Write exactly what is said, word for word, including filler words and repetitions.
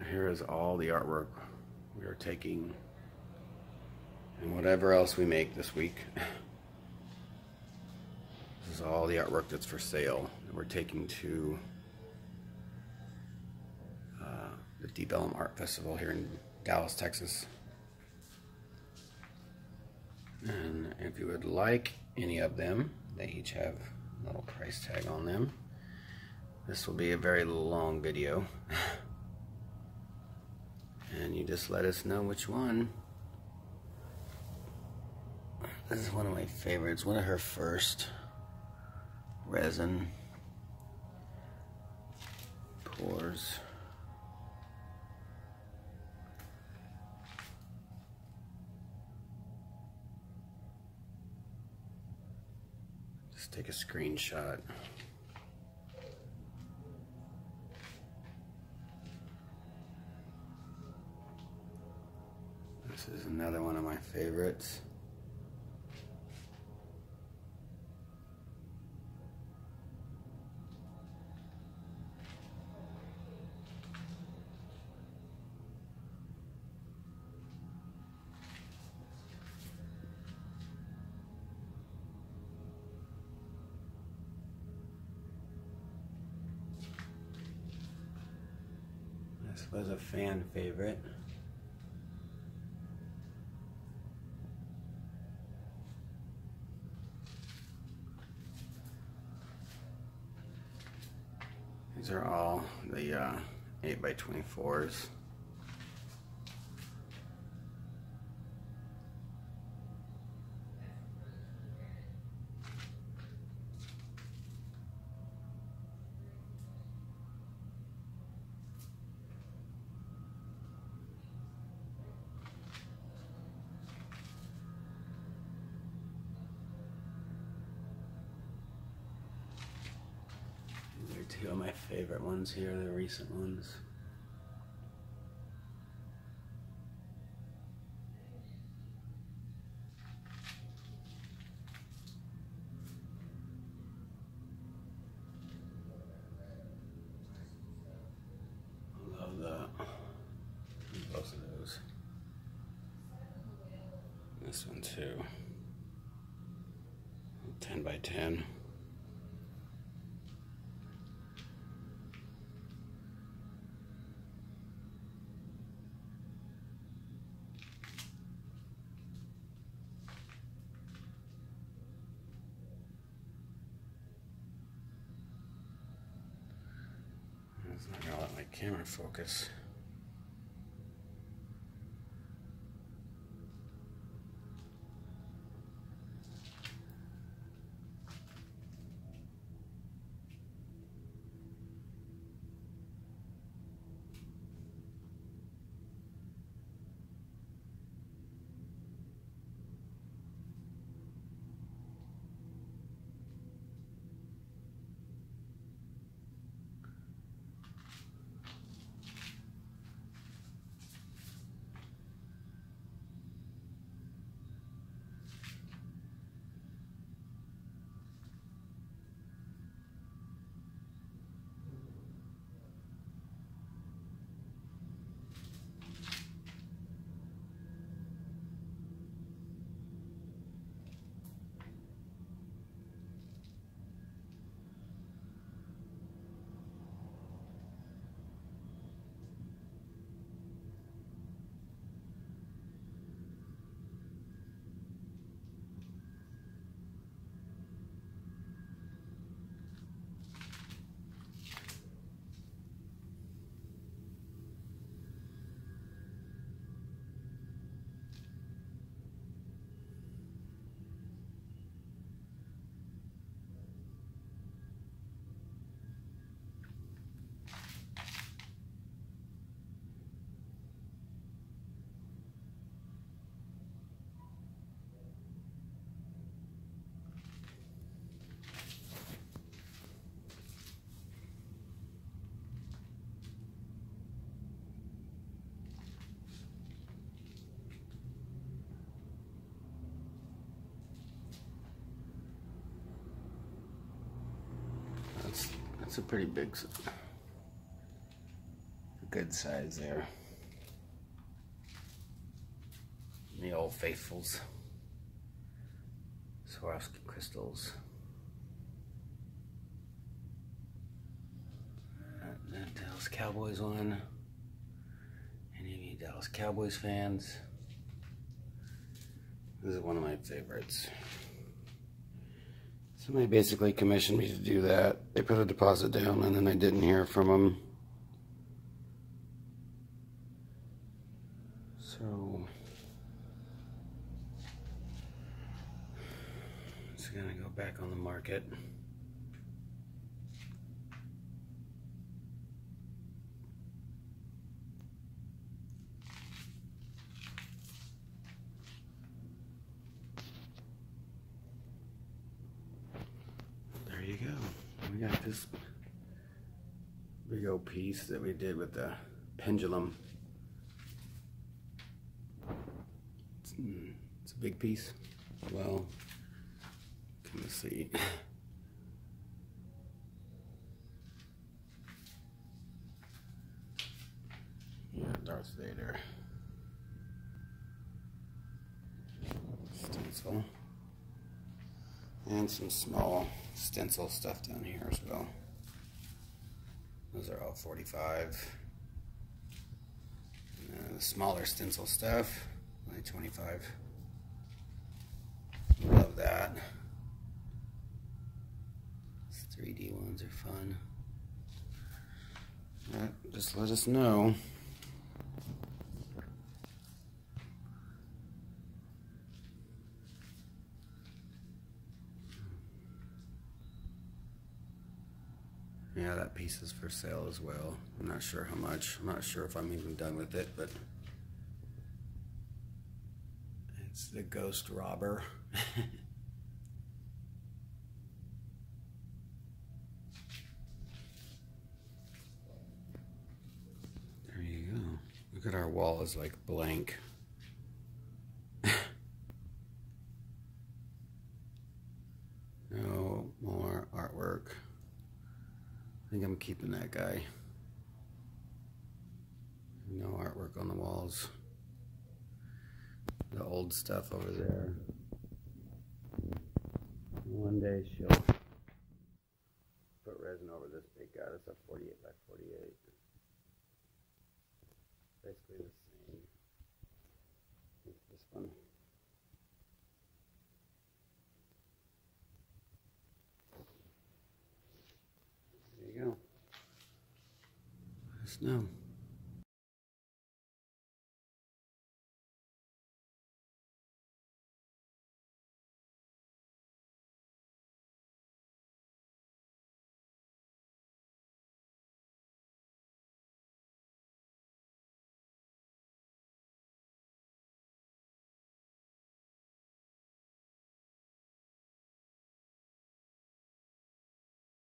here is all the artwork we are taking and whatever else we make this week. This is all the artwork that's for sale that we're taking to uh, the Deep Ellum Art Festival here in Dallas, Texas. And if you would like any of them, they each have a little price tag on them. This will be a very long video. And you just let us know which one. This is one of my favorites, one of her first resin pours. Just take a screenshot. This is another one of my favorites. This was a fan favorite. These are all the uh, eight by twenty-fours. Two of my favorite ones here, the recent ones. I love that. Both of those. This one too. ten by ten. It's not gonna let my camera focus. That's, that's a pretty big, good size there. The Old Faithfuls. Swarovski crystals. Uh, the Dallas Cowboys one. Any of you Dallas Cowboys fans? This is one of my favorites. Somebody basically commissioned me to do that. They put a deposit down and then I didn't hear from them. So it's gonna go back on the market. There you go. We got this big old piece that we did with the pendulum. It's, it's a big piece. Well, can you see? Yeah, Darth Vader. Stencil. And some small stencil stuff down here as well. Those are all forty-five. And the smaller stencil stuff, only twenty-five. Love that. These three D ones are fun. Right, just let us know. Yeah, that piece is for sale as well. I'm not sure how much. I'm not sure if I'm even done with it, but it's the Ghost Robber. There you go. Look at our wall is like blank. No more artwork. I think I'm keeping that guy. No artwork on the walls. The old stuff over there. One day she'll put resin over this big guy. That's a forty-eight by forty-eight. Basically the same. It's this one. There you go. Let us know.